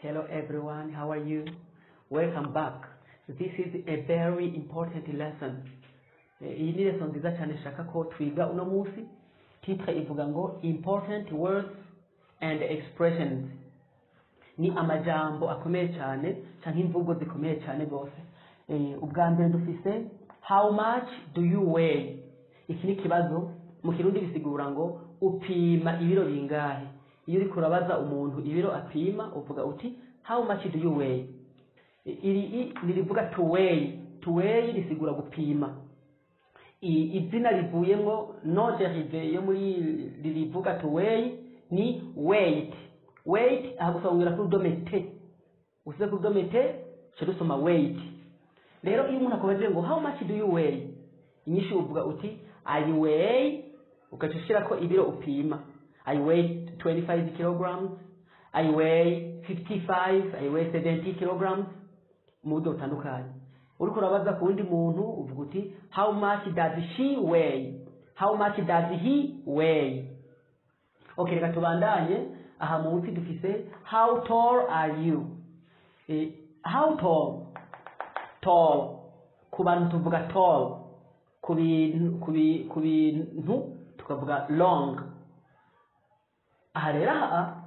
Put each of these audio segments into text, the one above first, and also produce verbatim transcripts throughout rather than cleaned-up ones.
Hello everyone, how are you? Welcome back. This is a very important lesson. Iyi ni lesson nziza cyane nshaka ko twiga uno munsi. Titre ivuga ngo important words and expressions. Ni amajambo akomeye cyane cyangwa imvugo zikomeye cyane gose. Eh ubwa mbere dufise how much do you weigh? Iki ni kibazo mu Kirundi bisigura ngo upima ibiro bingahe. Iyo uri kurabaza umuntu ibiro apima uvuga uti how much do you weigh? Iri nirivuga to weigh. To weigh risigura gupima. Izina rivuyemo no derive yo muri ririvuga to weigh ni weight. Weight agusongera ku domete. Usize ku domete cyarusoma weight. Rero iyo umuntu akomeje ngo how much do you weigh? Inyishu uvuga uti I weigh ukacishira ko ibiro upima. I weigh twenty-five kilograms, I weigh fifty-five, I weigh seventy kilograms. Mudo utandukanye. Uriko urabaza ku wundi muntu uvuga uti how much does she weigh? How much does he weigh? Okay, reka tubandanye. Aha munsi dufise how tall are you? Eh, how tall? Tall. Ku bantu tuvuga tall. Ku bintu ku bintu tukavuga long. Aha rero aha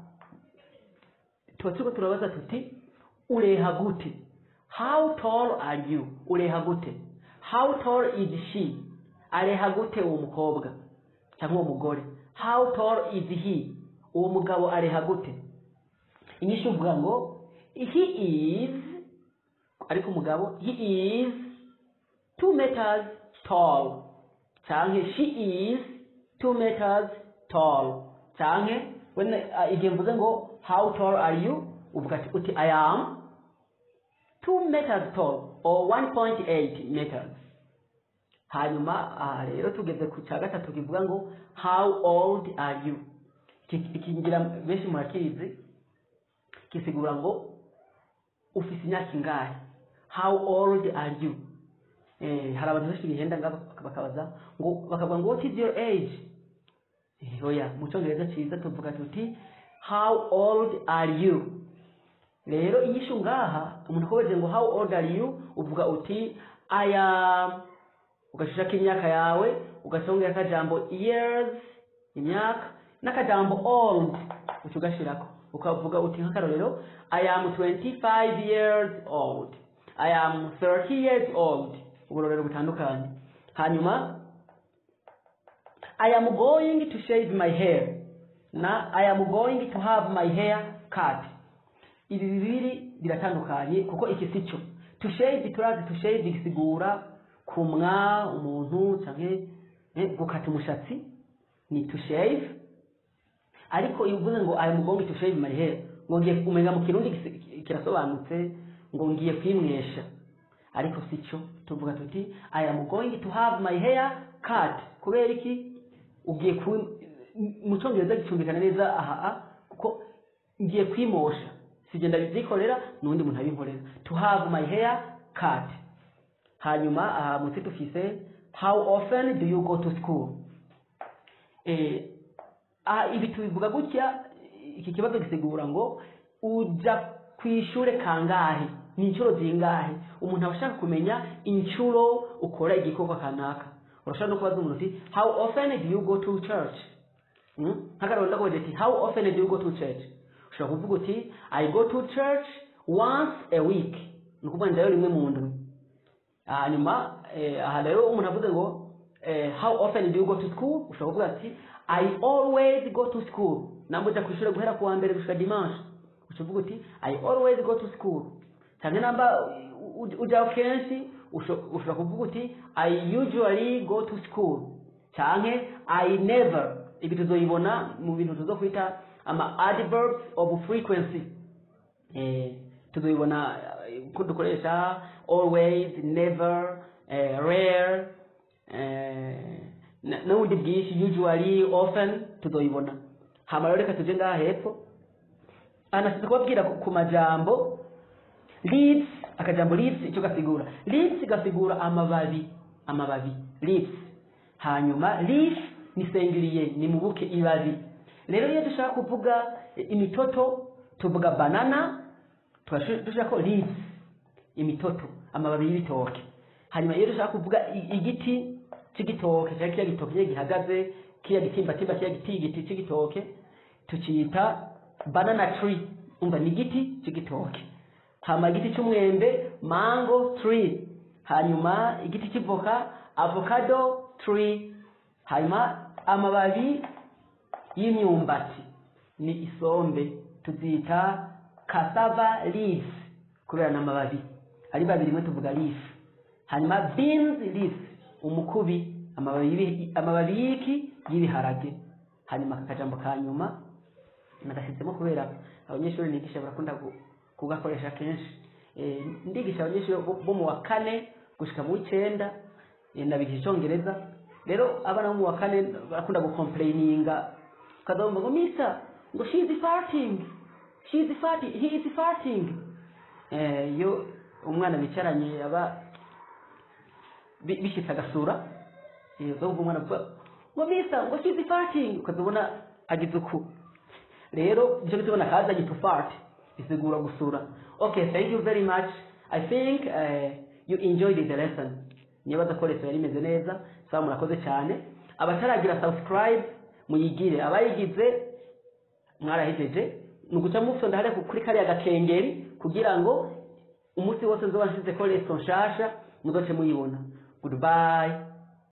tuba turabaza tuti ureha gute? How tall are you? Ureha gute? How tall is she? Areha gute uwo mukobwa cyangwa uwo mugore? How tall is he? Uwo mugabo areha gute? Inyishu uvuga ngo he is, ariko umugabo he is two meters tall. Cyangwa she is two meters tall. Cyangwa when uh, igihe mvuze ngo how tall are you? Uvuga uti I am two meters tall or one point eight meters. Hanyuma aha rero tugeze ku cya gatatu kivuga ngo how old are you? Ikingira benshi murakizi kisigura ngo ufise imyaka ingahe? How old are you? Eh hari abantu benshi bihenda ngaba bakabaza ngo bakavuga ngo what is your age? Eh oya mu cyongereza cyiza tuvuga tuti how old are you? Rero inyishu ngaha umuntu akobeje ngo how old are you uvuga uti I am, ugashaka imyaka yawe ugasongera akajambo years imyaka n'akajambo old ucugashirako ukavuga uti nk'akarorero I am twenty-five years old, I am thirty years old. Uburorero butandukanye. Hanyuma I am going to shave my hair na I am going to have my hair cut. Ibi bibiri biratandukanye kuko iki sico. To shave turazi to shave bisigura kumwa umuntu canke eh, gukata umushatsi ni to shave. Ariko ivuze ngo I am going to shave my hair ngo ngiye kumenya mu Kirundi kirasobanutse ngo ngiye kwimwesha. Ariko sico tuvuga tuti I am going to have my hair cut. Kubera iki ugiye ku mu cyongereza gicumbikana neza aha kuko ngiye kwimosha. Sigenda bizikorera nundi muntu abinkorera. To have my hair cut. Hanyuma aha munsi tufise how often do you go to school? Eh ah ibi tubivuga gutya iki kibazo gisigura ngo uja kwishure kangahe? Ni inshuro zingahe? Umuntu abashaka kumenya inshuro ukora igikorwa kanaka. Urashaka no kubaza umuntu uti how often do you go to church? Hmm? Hakaronda ko ati how often do you go to church? Ushaka kuvuga uti I go to church once a week. Nukuvuga ndayo rimwe mu ndwi. Hanyuma aha rero umuntu avuze ngo how often do you go to school? Ushaka kuvuga ati I always go to school. Nambo ja kwishura guhera ku wa mbere gushika dimanche. Ushaka uti I always go to school. Cyane namba uja kenshi ushaka kuvuga uti I usually go to school. Cyane I never. Ibi tuzoyibona mu bintu tuzokwita ama adverbs of frequency. Eh tuzoyibona ko dukoresha always, never, eh, rare, eh no dibwishi usually, often tuzoyibona. Hama reka tuje ngaha hepfo. Anasize kubabwira ku majambo leaves, akajambo leaves icyo gasigura. Leaves gasigura amababi, amababi, leaves. Hanyuma leaf nisengiriye ni mubuke ibabi. Rero iyo dushaka kuvuga imitoto tuvuga banana, dushaka ko leaves imitoto amababi y'ibitoke hanyuma iyo dushaka kuvuga igiti c'igitoke cyangwa kiya gitoke gihagaze kiya gitimba timba kiya giti giti c'igitoke tuciyita banana tree umva ni igiti c'igitoke hama igiti c'umwembe mango tree hanyuma igiti c'ivoka avocado tree hanyuma amababi y'imyumbati ni isombe tuzita cassava leaves kubera n'amababi ari babiri mwe tuvuga leaf hanyuma beans leaf umukubi amababi amababi y'iki y'ibiharage hanyuma kakajambo kanyuma nagashyizemo kubera abanyeshuri nigisha barakunda kugakoresha kenshi e, ndigisha abanyeshuri bo mu wa kane gushika mu w'icenda e, nabigisha icongereza rero abana bo mu wa kane barakunda gucomplaininga kazomba ngo mister ngo she is farting she is farting he is farting eh yo umwana bicaranye aba bishitse agasura iyo zo umwana ngo mister ngo she is farting ukazobona agize uku rero byo bitubona kazanye to fart isigura gusura. Okay, thank you very much. I think uh, you enjoyed the lesson. Niba dakoresha yari meze neza sawa murakoze cyane abataragira subscribe muyigire abayigize mwarahejeje nuguca mufso ndahare kuri kari agakengeri kugira ngo umunsi wose nzoba nsize ko lesson shasha muzoce muyibona. Goodbye.